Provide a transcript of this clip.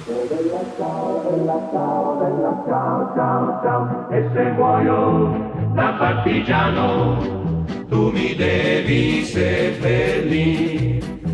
Bella ciao, bella ciao, bella ciao, ciao, ciao. E se muoio da partigiano, tu mi devi seppellire